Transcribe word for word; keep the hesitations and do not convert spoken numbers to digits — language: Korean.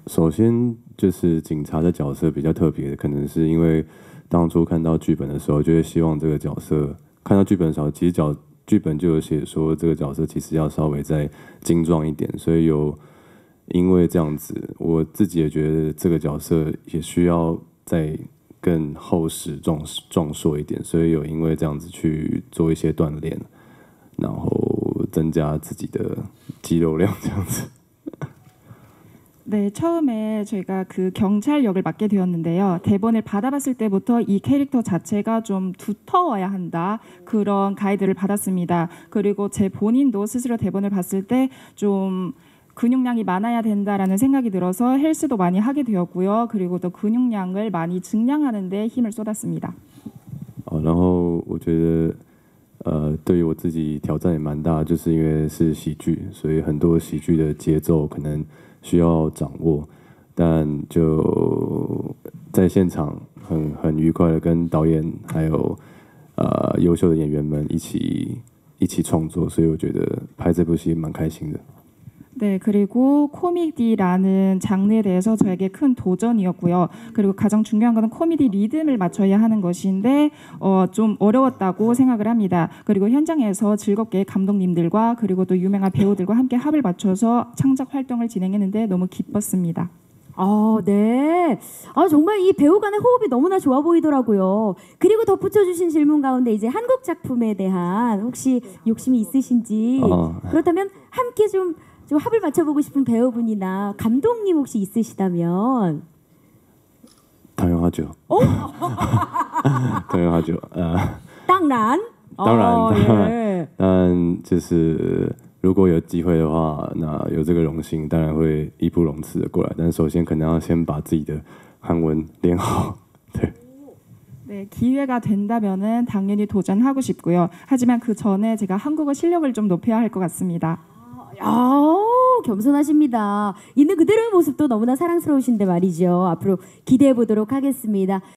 首先就是警察的角色比较特别，可能是因为当初看到剧本的时候，就会希望这个角色看到剧本的时候，其实角剧本就有写说这个角色其实要稍微再精壮一点，所以有因为这样子，我自己也觉得这个角色也需要再更厚实壮壮硕一点，所以有因为这样子去做一些锻炼，然后增加自己的肌肉量这样子。 네, 처음에 저희가 그 경찰 역을 맡게 되었는데요. 대본을 받아봤을 때부터 이 캐릭터 자체가 좀 두터워야 한다. 그런 가이드를 받았습니다. 그리고 제 본인도 스스로 대본을 봤을 때 좀 근육량이 많아야 된다라는 생각이 들어서 헬스도 많이 하게 되었고요. 그리고 또 근육량을 많이 증량하는 데 힘을 쏟았습니다. 哦，然后我觉得，呃，对于我自己挑战也蛮大，就是因为是喜剧，所以很多喜剧的节奏可能需要掌握，但就在现场很很愉快的跟导演还有呃优秀的演员们一起一起创作，所以我觉得拍这部戏蛮开心的。 네, 그리고 코미디라는 장르에 대해서 저에게 큰 도전이었고요. 그리고 가장 중요한 것은 코미디 리듬을 맞춰야 하는 것인데 어, 좀 어려웠다고 생각을 합니다. 그리고 현장에서 즐겁게 감독님들과 그리고 또 유명한 배우들과 함께 합을 맞춰서 창작 활동을 진행했는데 너무 기뻤습니다. 아, 네. 아, 정말 이 배우 간의 호흡이 너무나 좋아 보이더라고요. 그리고 덧붙여 주신 질문 가운데 이제 한국 작품에 대한 혹시 욕심이 있으신지 어. 그렇다면 함께 좀 좀 합을 맞춰보고 싶은 배우분이나 감독님 혹시 있으시다면 당연하죠. 어? 당연하죠. 아, 当然当然， 哦当然， 耶当然就是如果有机会的话，那有这个荣幸，当然会义不容辞的过来。但首先可能要先把自己的韩文练好。对。 네, 기회가 된다면은 당연히 도전하고 싶고요. 하지만 그 전에 제가 한국어 실력을 좀 높여야 할 것 같습니다. 아, 겸손하십니다. 있는 그대로의 모습도 너무나 사랑스러우신데 말이죠. 앞으로 기대해 보도록 하겠습니다.